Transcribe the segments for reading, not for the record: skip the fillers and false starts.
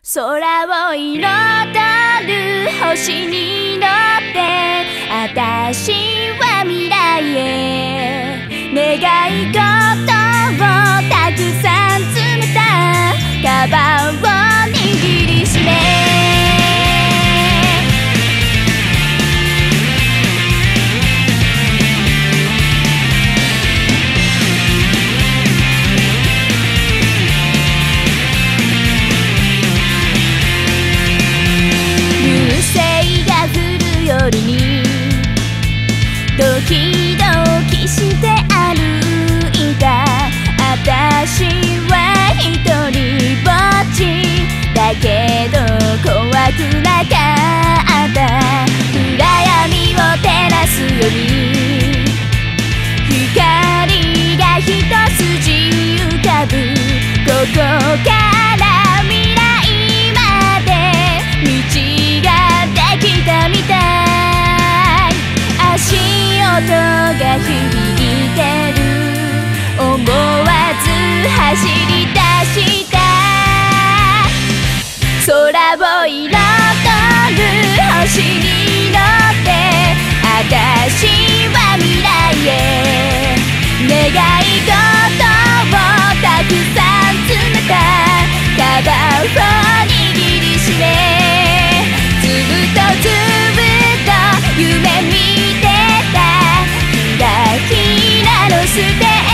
空を彩る星に乗って私は未来へ願い事をたくさん詰めたカバンを握りしめ夜にドキドキして歩いた私は一人ぼっちだけど怖くなかった暗闇を照らすより光が一筋浮かぶここから未来まで道ができたみたい足音が響いてる思わず走り出した空を彩る星に乗って私は未来へ願い事をたくさん詰めたカバンを握りしめずっとずっと夢見てステージへ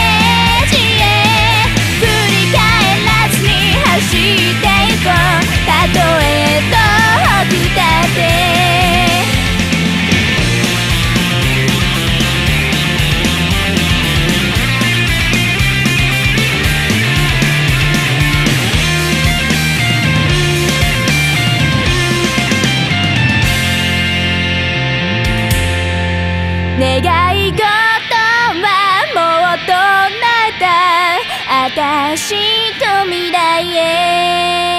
振り返らずに走っていこうたとえ遠くたって願い事私と未来へ